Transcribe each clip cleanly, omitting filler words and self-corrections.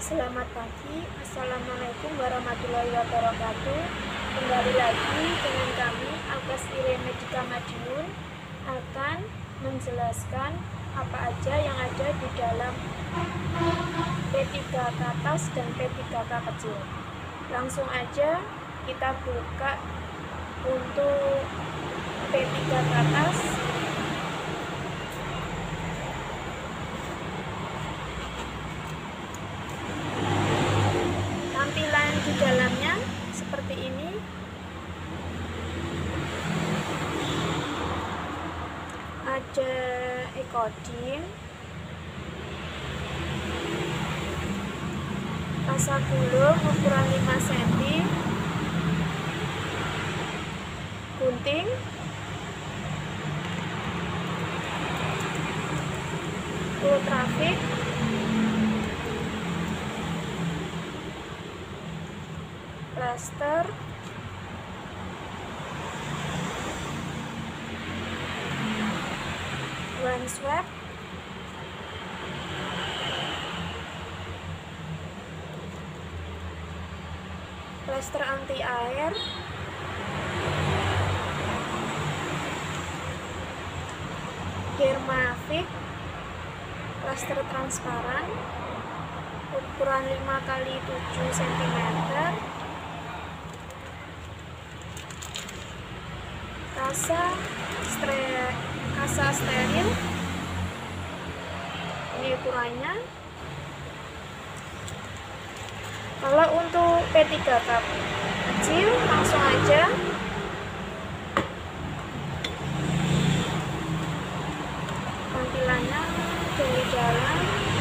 Selamat pagi, Assalamualaikum warahmatullahi wabarakatuh. Kembali lagi dengan kami, Alkes Irene Medika Madiun, akan menjelaskan apa aja yang ada di dalam P3K atas dan P3K kecil. Langsung aja kita buka untuk P3K atas. Tampilan di dalamnya seperti ini. Ada ekodin, kasa gulung ukuran 5 cm, gunting, trafik, plaster, one swab, plaster anti air, Dermafik, plaster transparan ukuran 5x7 cm, kasa steril, ini ukurannya. Kalau untuk P3K kecil, langsung aja tampilannya dari dalam.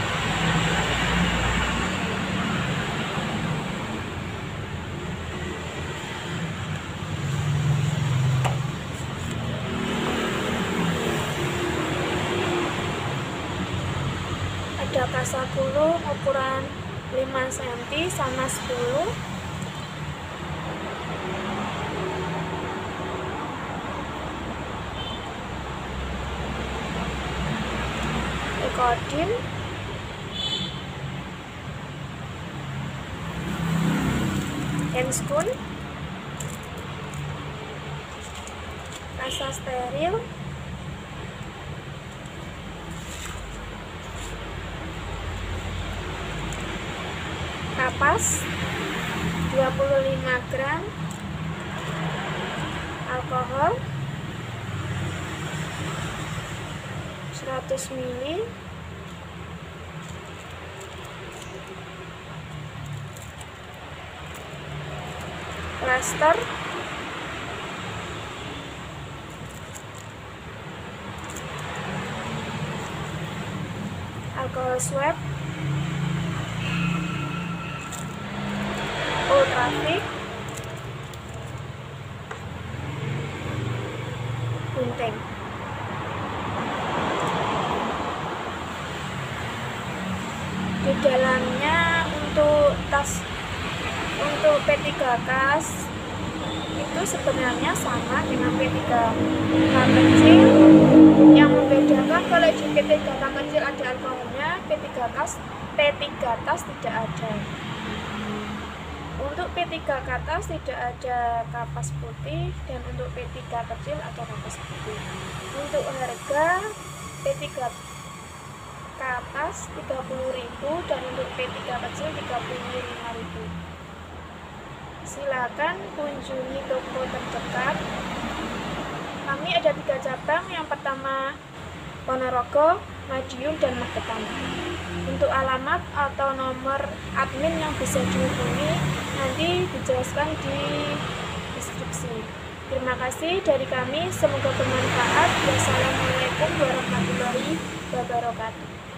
Ada kasa gulung ukuran 5 cm sama 10, ekodin, handscoon, kasa steril, kapas 25 gram, alkohol 100 ml, plaster, alkohol swab, trafik, gunting. Di dalamnya untuk P3K itu sebenarnya sama dengan P3K kecil. Yang membedakan kalau di P3K kecil ada alkoholnya, P3K atas tidak ada. Untuk P3K atas tidak ada kapas putih, dan untuk P3K kecil ada kapas putih. Untuk harga P3K atas 30.000 dan untuk P3K kecil 35.000. Silakan kunjungi toko terdekat. Kami ada 3 cabang. Yang pertama Ponorogo, Madiun, dan Magetan. Untuk alamat atau nomor admin yang bisa dihubungi nanti dijelaskan di deskripsi. Terima kasih dari kami, semoga bermanfaat. Wassalamualaikum warahmatullahi wabarakatuh.